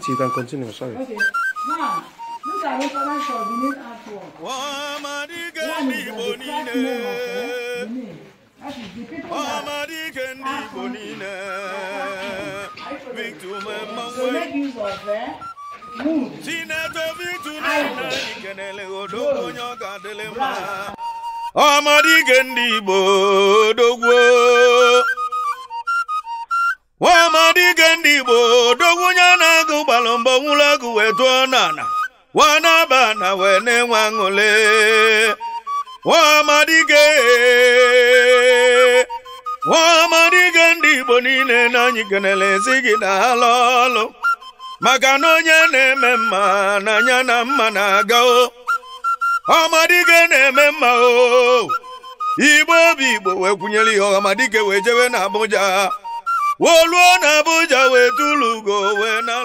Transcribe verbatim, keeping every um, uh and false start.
Auntie, you can continue. Sorry. Okay. Now, look at the financial beneath artwork. One is the craft name of the name. That is the people that Victor Umeh. So make use of it. Senator Victor Umeh. Umuike Hall Umuike Ndi Awka na gubalombo mulagu wetuonana wana bana wene wangole Umuike Umuike Ndi Awka nine na nyikenele sigida halolo maka onye na-eme mma na anya na mma na-aga o Umuike na-eme mma o Igbo bi Igbo we kwunyere ihe Umuike we jewe na Abuja Woluo na Abuja we tulugo we na